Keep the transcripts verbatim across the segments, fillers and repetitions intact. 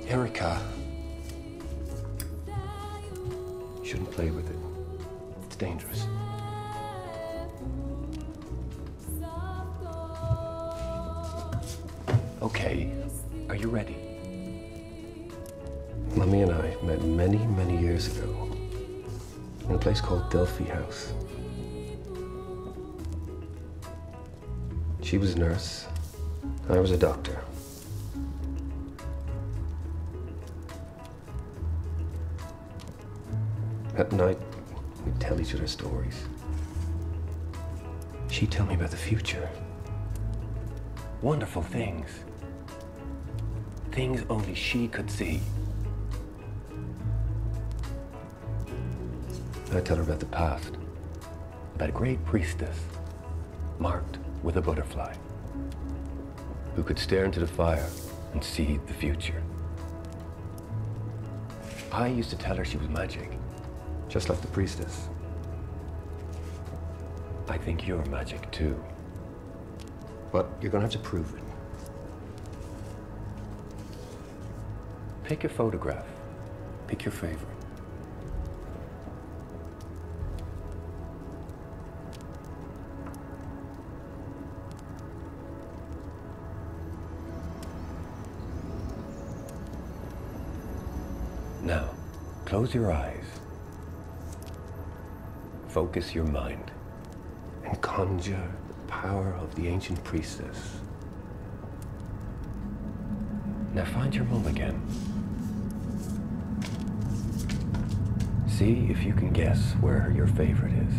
Erica. You shouldn't play with it. It's dangerous. Okay, are you ready? Mummy and I met many, many years ago in a place called Delphi House. She was a nurse, I was a doctor. At night, we'd tell each other stories. She'd tell me about the future. Wonderful things. Things only she could see. I'd tell her about the past, about a great priestess, marked with a butterfly, who could stare into the fire and see the future. I used to tell her she was magic, just like the priestess. I think you're magic too. But you're gonna have to prove it. Pick your photograph. Pick your favorite. Now, close your eyes. Focus your mind and conjure the power of the ancient priestess. Now find your mum again. See if you can guess where your favorite is.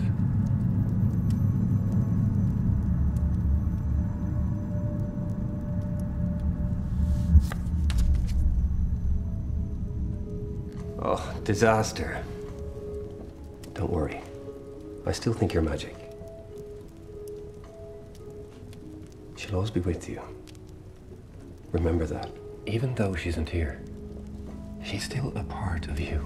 Oh, disaster. Don't worry. I still think you're magic. She'll always be with you. Remember that. Even though she isn't here, she's still a part of you.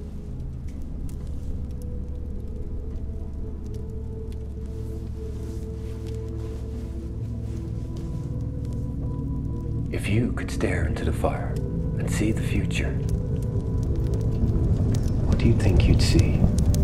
If you could stare into the fire and see the future, what do you think you'd see?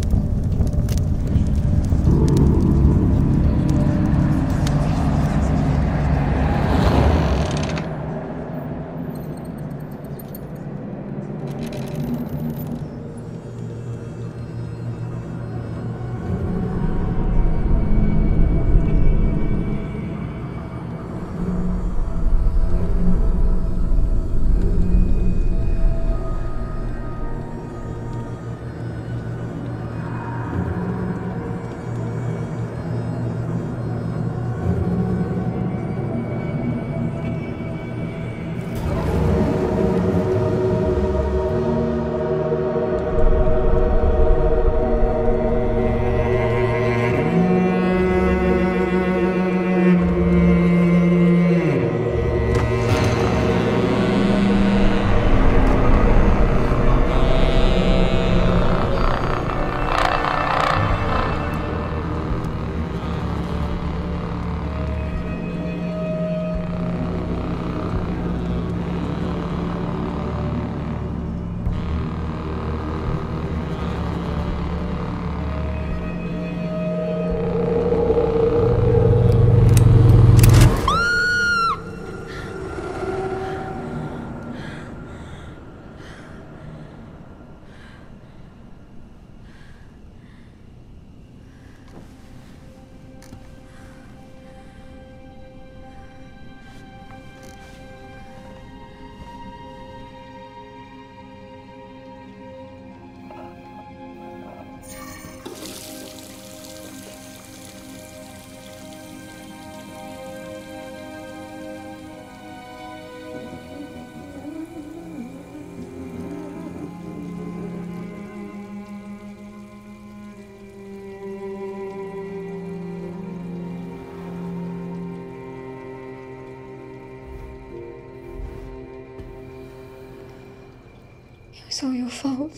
It was all your fault.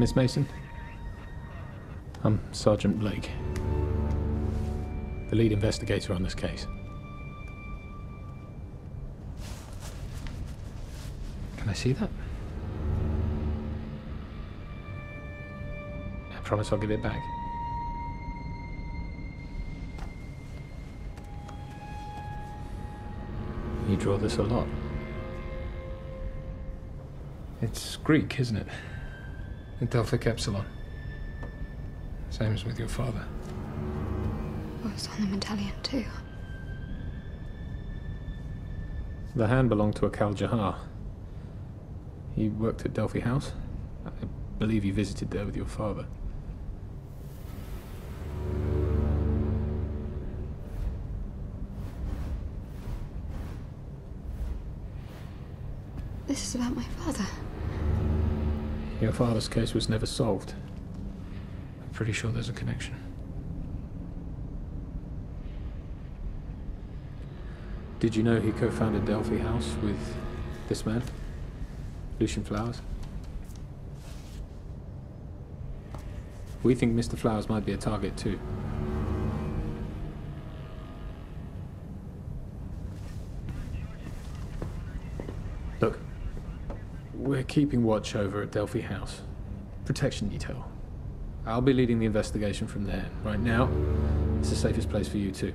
Miss Mason? I'm Sergeant Blake, the lead investigator on this case. Can I see that? I promise I'll give it back. You draw this a lot. It's Greek, isn't it? The Delphic Epsilon. Same as with your father. It was on the medallion too. The hand belonged to a Kal Jahar. He worked at Delphi House. I believe you visited there with your father. This is about my father. Your father's case was never solved. I'm pretty sure there's a connection. Did you know he co-founded Delphi House with this man, Lucian Flowers? We think Mister Flowers might be a target too. Look, we're keeping watch over at Delphi House. Protection detail. I'll be leading the investigation from there. Right now, it's the safest place for you too.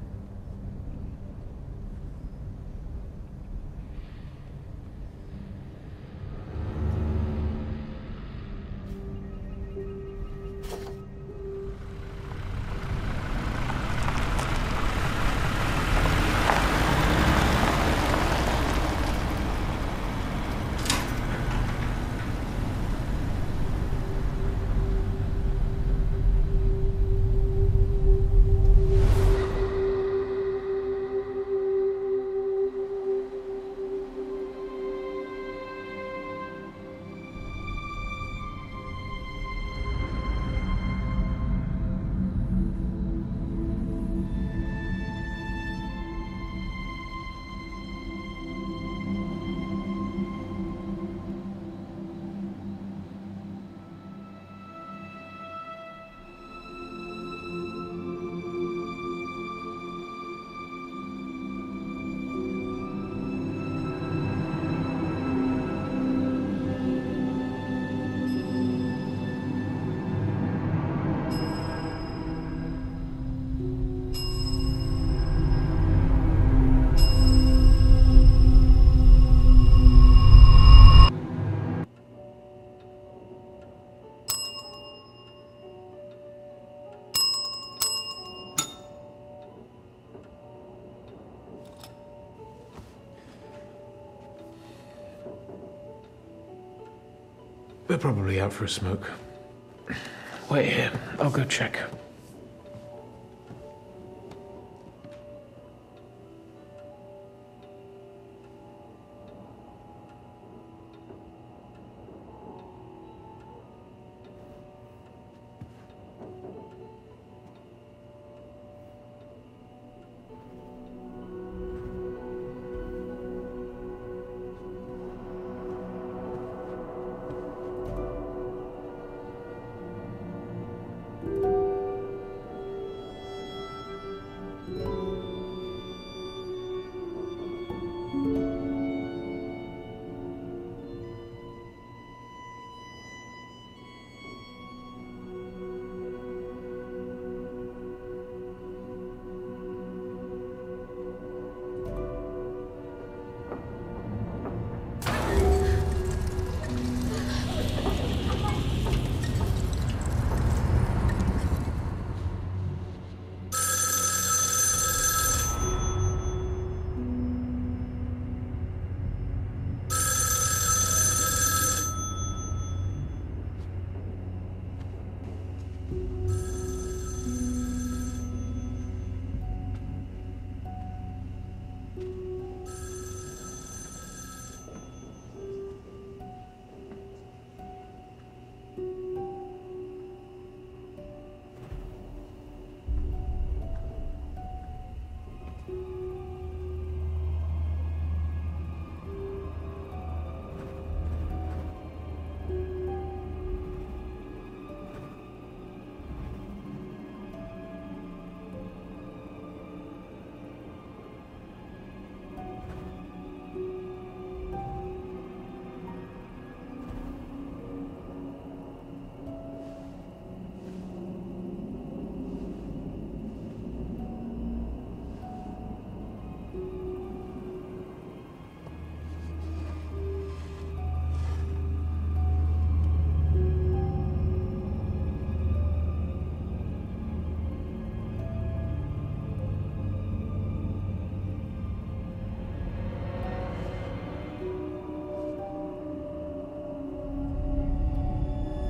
They're probably out for a smoke. Wait here, I'll go check.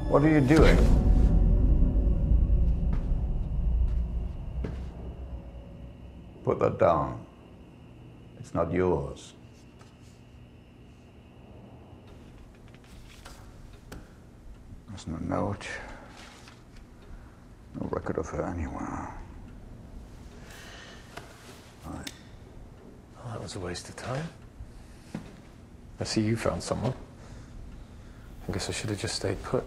What are you doing? Put that down. It's not yours. There's no note. No record of her anywhere. Right. Well, that was a waste of time. I see you found someone. I guess I should have just stayed put.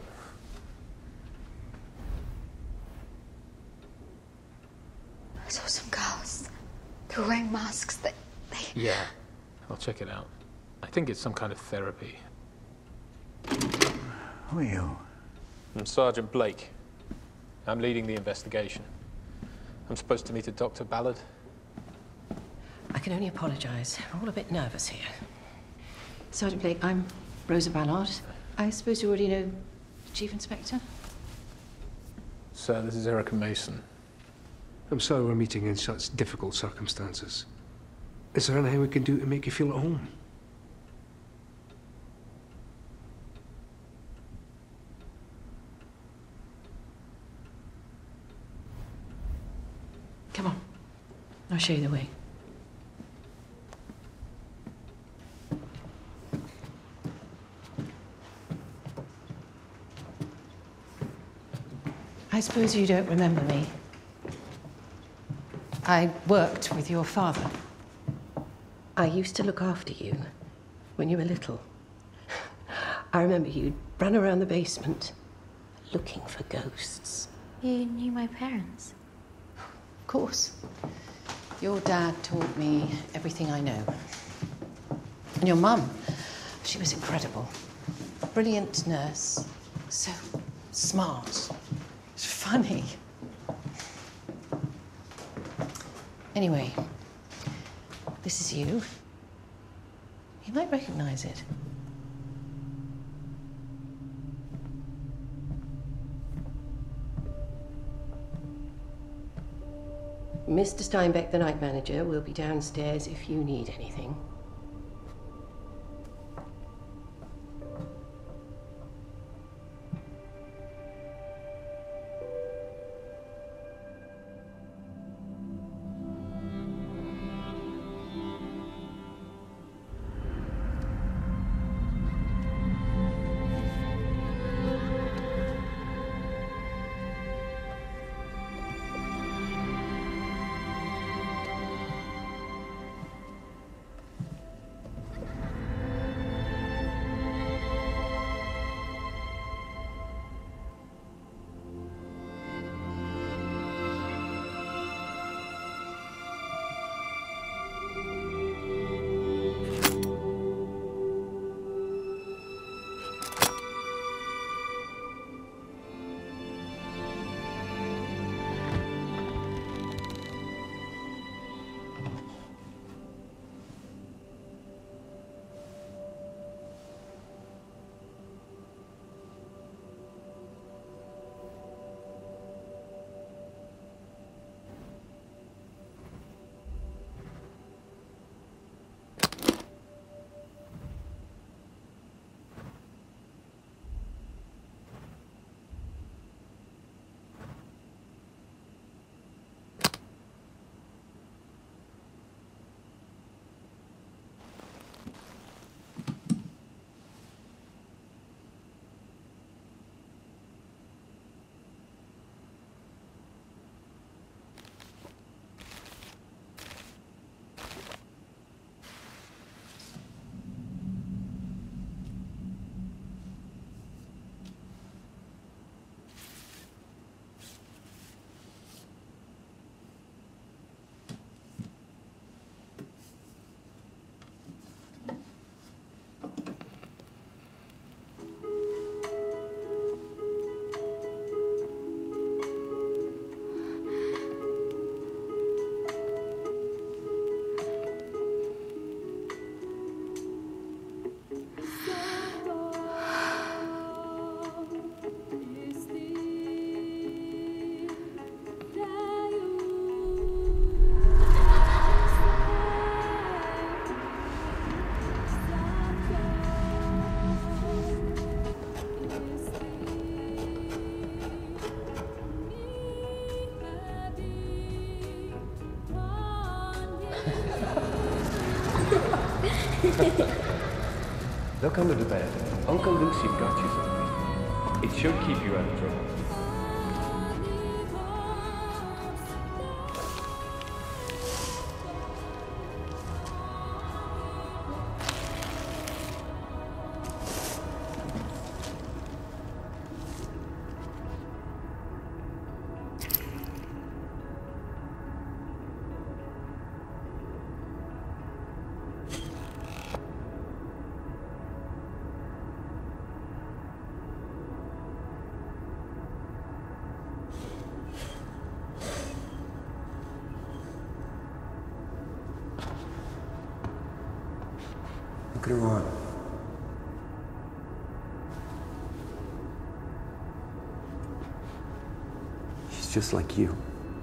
I saw some girls. They were wearing masks. They, they... Yeah, I'll check it out. I think it's some kind of therapy. Who are you? I'm Sergeant Blake. I'm leading the investigation. I'm supposed to meet a Doctor Ballard. I can only apologise. We're all a bit nervous here. Sergeant Blake, I'm Rosa Ballard. I suppose you already know the Chief Inspector? Sir, this is Erica Mason. I'm sorry we're meeting in such difficult circumstances. Is there anything we can do to make you feel at home? Come on. I'll show you the way. I suppose you don't remember me. I worked with your father. I used to look after you when you were little. I remember you ran around the basement looking for ghosts. You knew my parents? Of course. Your dad taught me everything I know. And your mum, she was incredible. Brilliant nurse. So smart. Funny. Anyway, this is you. You might recognize it. Mister Steinbeck, the night manager, will be downstairs if you need anything. Look under the bed. Uncle Lucy got you something. It should keep you out of trouble. Look at her arm. She's just like you.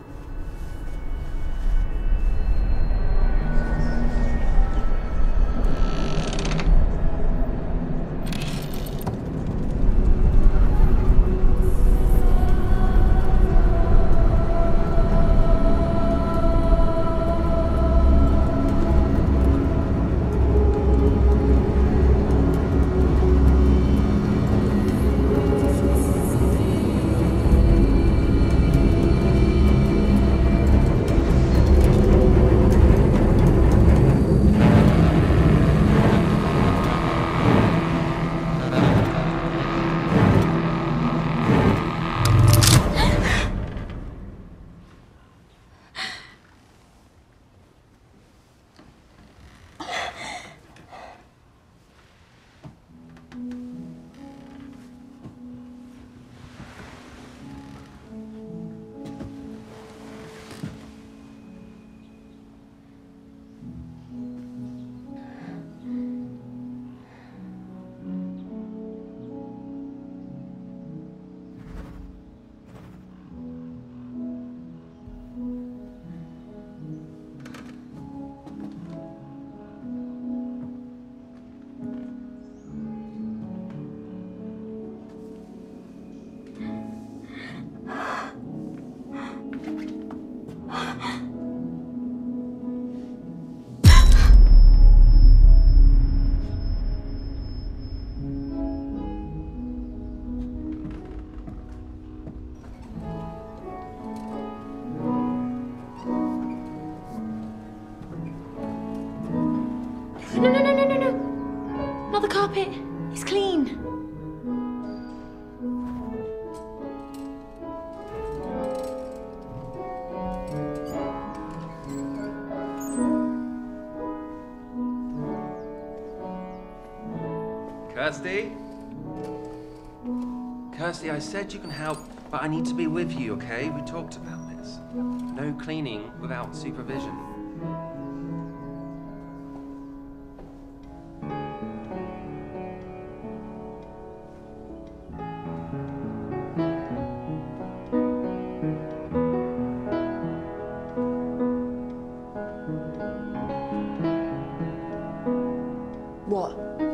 No, no, no, no, no, no. Not the carpet. It's clean. Kirsty? Kirsty, I said you can help, but I need to be with you, okay? We talked about this. No cleaning without supervision. What?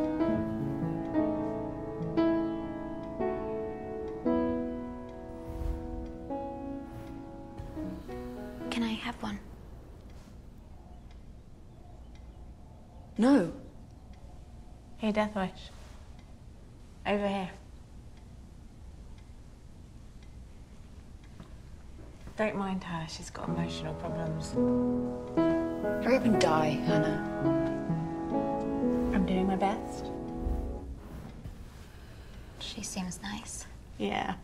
Can I have one? No. Hey, Deathwish. Over here. Don't mind her, she's got emotional problems. Hurry up and die, Hannah. I'm doing my best. She seems nice. Yeah.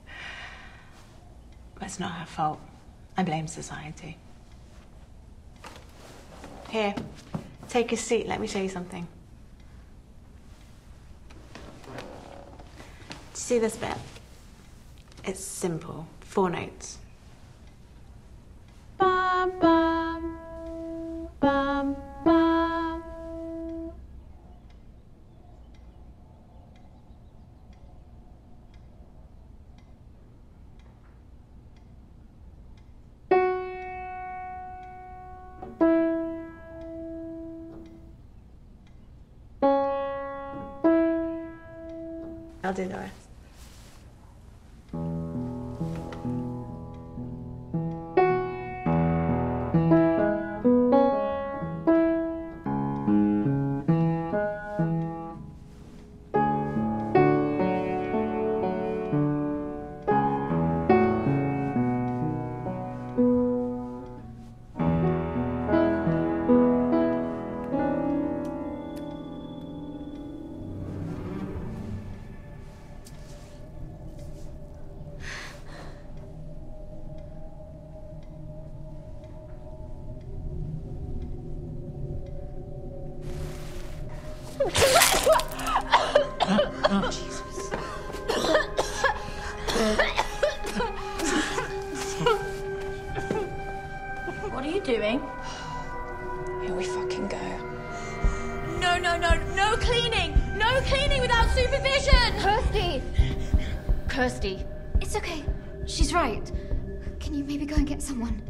But it's not her fault. I blame society. Here, take a seat. Let me show you something. Do you see this bit? It's simple. Four notes. Bum, bum, bum, bum. I'll do the rest. Jesus. What are you doing? Here we fucking go. No, no, no, no cleaning! No cleaning without supervision! Kirsty! Kirsty, it's okay. She's right. Can you maybe go and get someone?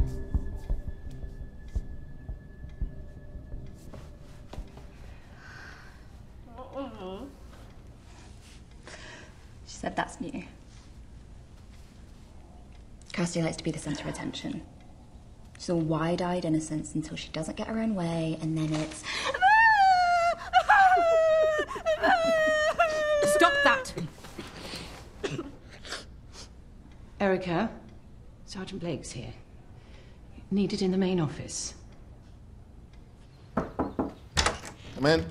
She said that's new. Kirsty likes to be the centre of attention. She's all wide-eyed innocence until she doesn't get her own way, and then it's... Stop that! Erica, Sergeant Blake's here. Needed in the main office. Come in.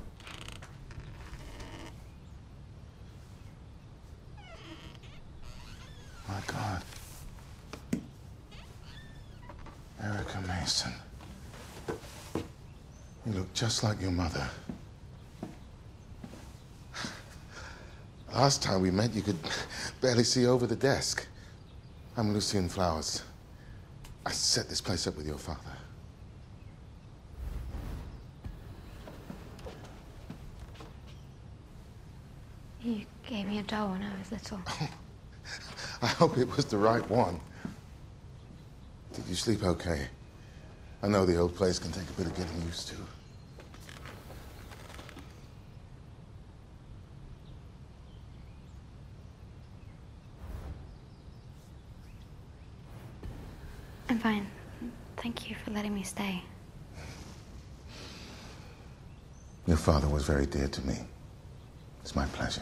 My God. Erica Mason. You look just like your mother. Last time we met, you could barely see over the desk. I'm Lucien Flowers. I set this place up with your father. You gave me a doll when I was little. I hope it was the right one. Did you sleep okay? I know the old place can take a bit of getting used to. I'm fine. Thank you for letting me stay. Your father was very dear to me. It's my pleasure.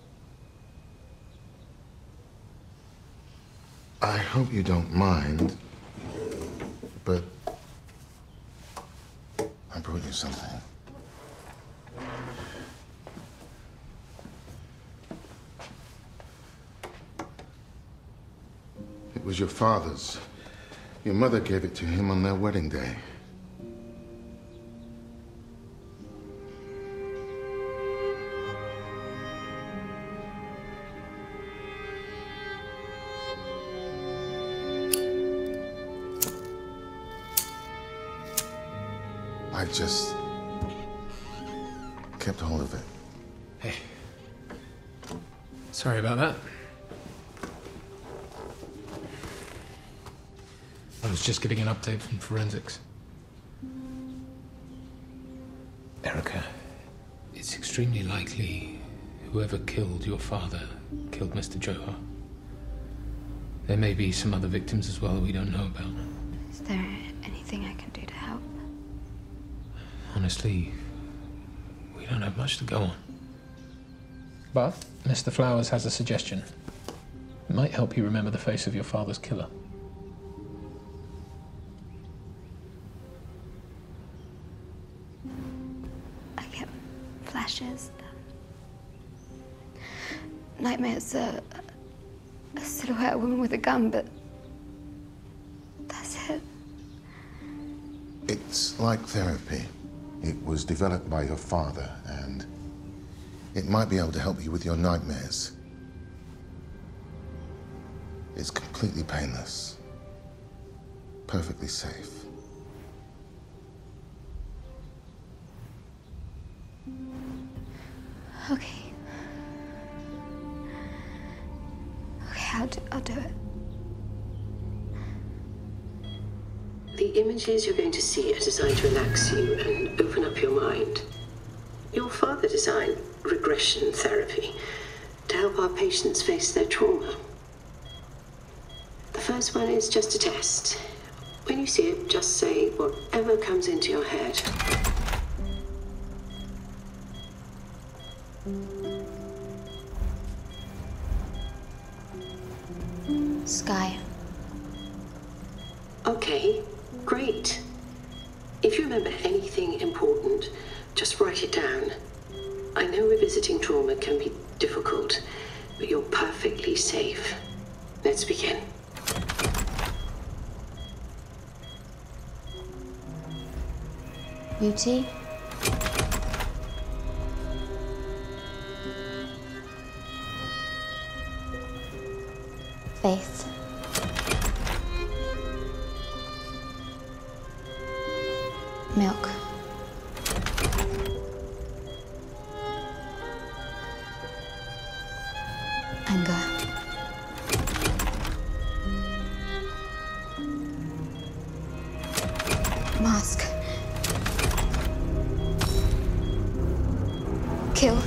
I hope you don't mind, but I brought you something. It was your father's. Your mother gave it to him on their wedding day. I just kept hold of it. Hey. Sorry about that. I was just getting an update from forensics. Erica, it's extremely likely whoever killed your father killed Mister Johar. There may be some other victims as well that we don't know about. Is there anything I can do to help? Honestly, we don't have much to go on. But Mister Flowers has a suggestion. It might help you remember the face of your father's killer. I get flashes. Nightmares, a, a silhouette, a woman with a gun, but that's it. It's like therapy. It was developed by your father, and it might be able to help you with your nightmares. It's completely painless, perfectly safe. Okay. Okay, I'll do, I'll do it. The images you're going to see are designed to relax you and open up your mind. Your father designed regression therapy to help our patients face their trauma. The first one is just a test. When you see it, just say whatever comes into your head. Sky. Okay, great. If you remember anything important, just write it down. I know revisiting trauma can be difficult, but you're perfectly safe. Let's begin. Beauty. Faith. Milk. Anger. Mask. Kill.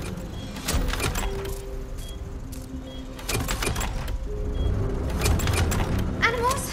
Animals.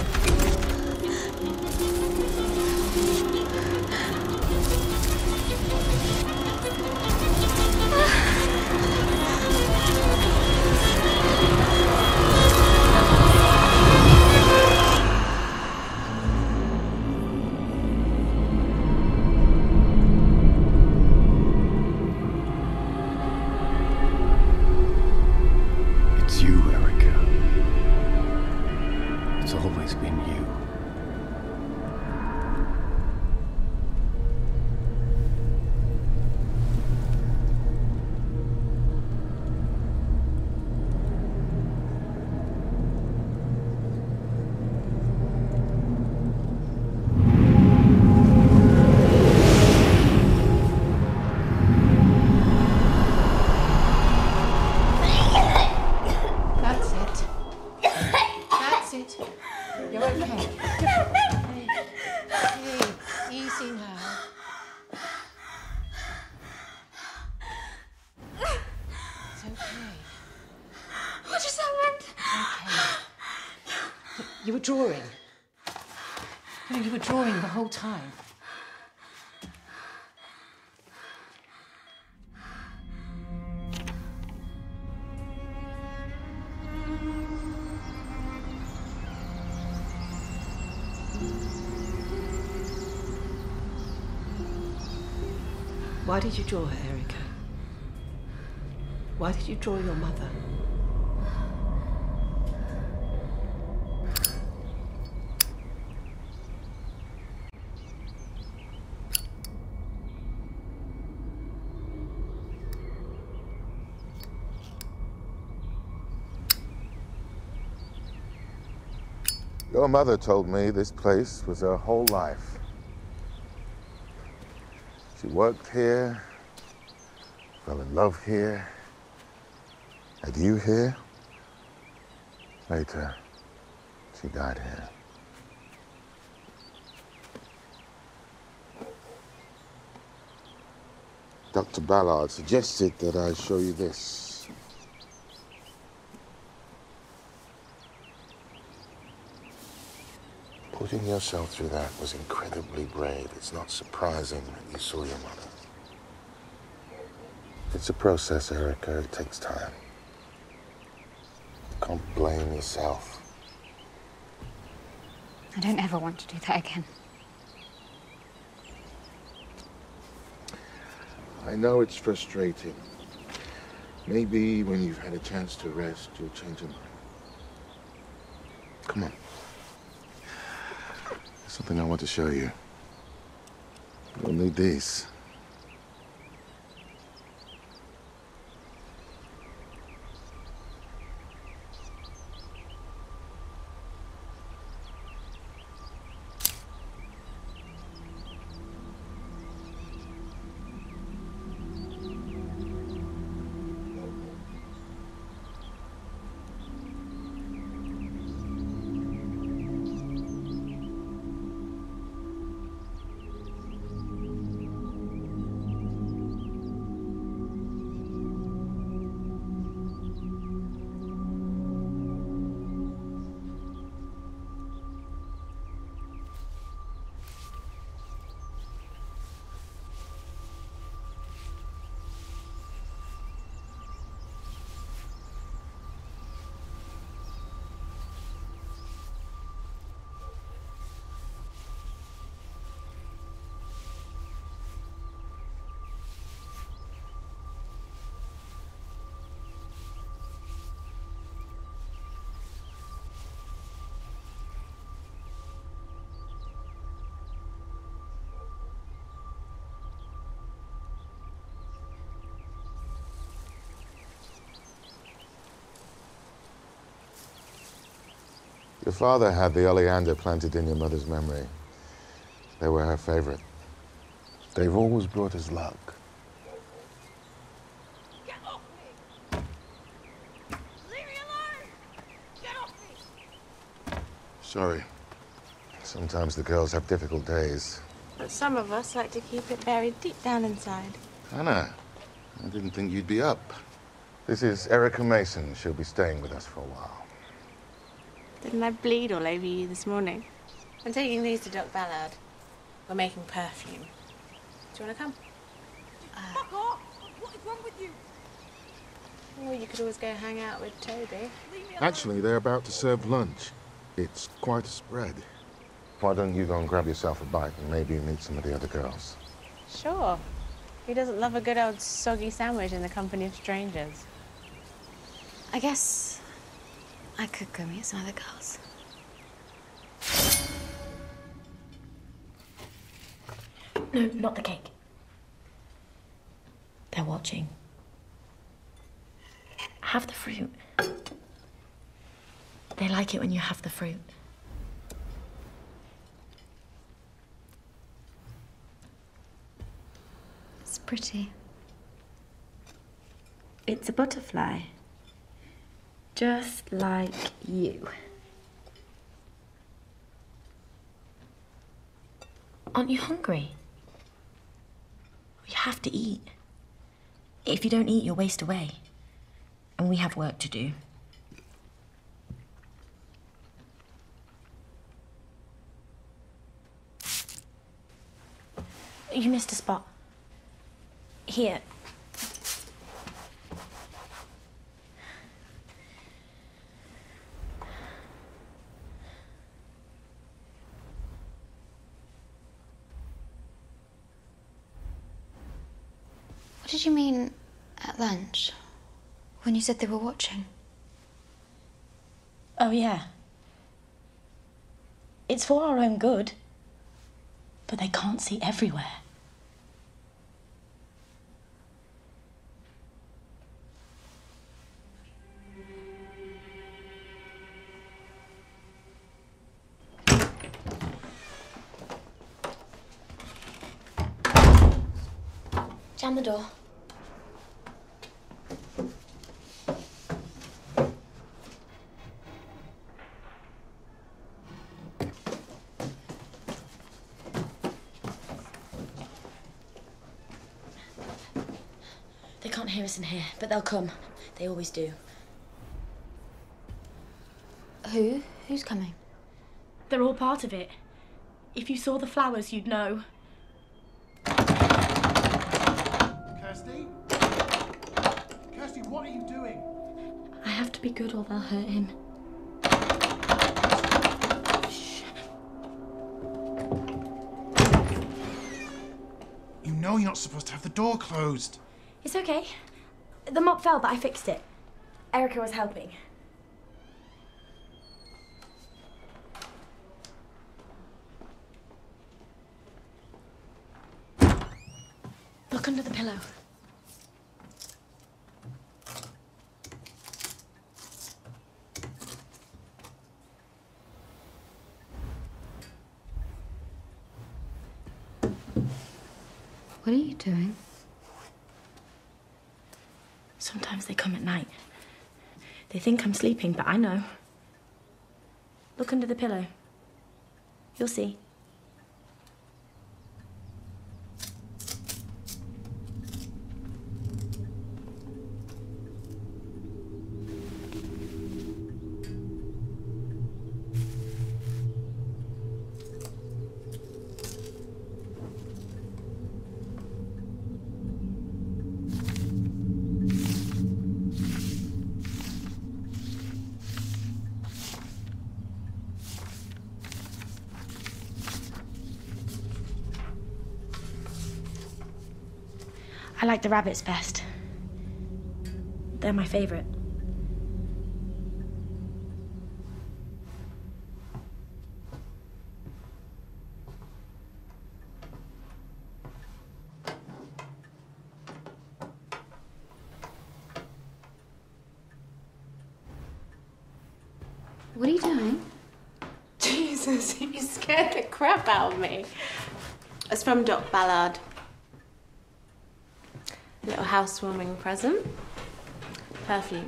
It's you, Erica. It's always been you. That's it. That's it. You're okay. Hey, hey, easy now. It's okay. What just happened? Okay. You were drawing. You know, you were drawing the whole time. Why did you draw her, Erica? Why did you draw your mother? Your mother told me this place was her whole life. She worked here, fell in love here, had you here. Later, she died here. Doctor Ballard suggested that I show you this. Putting yourself through that was incredibly brave. It's not surprising that you saw your mother. It's a process, Erica. It takes time. You can't blame yourself. I don't ever want to do that again. I know it's frustrating. Maybe when you've had a chance to rest, you'll change your mind. Come on. There's something I want to show you. You'll need these. Your father had the oleander planted in your mother's memory. They were her favorite. They've always brought us luck. Get off me! Leave me alone! Get off me! Sorry. Sometimes the girls have difficult days. But some of us like to keep it buried deep down inside. Hannah, I didn't think you'd be up. This is Erica Mason. She'll be staying with us for a while. Didn't I bleed all over you this morning? I'm taking these to Doc Ballard. We're making perfume. Do you want to come? Uh, Fuck off! What is wrong with you? Well, you could always go hang out with Toby. Actually, they're about to serve lunch. It's quite a spread. Why don't you go and grab yourself a bite and maybe meet some of the other girls? Sure. Who doesn't love a good old soggy sandwich in the company of strangers? I guess I could go meet some other girls. No, not the cake. They're watching. Have the fruit. They like it when you have the fruit. It's pretty. It's a butterfly. Just like you. Aren't you hungry? You have to eat. If you don't eat, you'll waste away. And we have work to do. You missed a spot. Here. What did you mean at lunch? When you said they were watching? Oh, yeah. It's for our own good. But they can't see everywhere. Jam the door. They can't hear us in here, but they'll come. They always do. Who? Who's coming? They're all part of it. If you saw the flowers, you'd know. Kirsty? Kirsty, what are you doing? I have to be good or they'll hurt him. Shh. You know you're not supposed to have the door closed. It's okay. The mop fell, but I fixed it. Erica was helping. Look under the pillow. What are you doing? Sometimes they come at night. They think I'm sleeping, but I know. Look under the pillow. You'll see. I like the rabbits best. They're my favorite. What are you doing? You scared the crap out of me. It's from Doc Ballard. Little housewarming present. Perfume.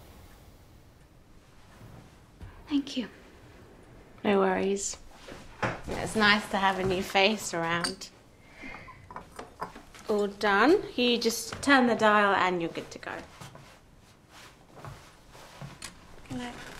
Thank you. No worries. It's nice to have a new face around. All done. You just turn the dial and you're good to go. Good night.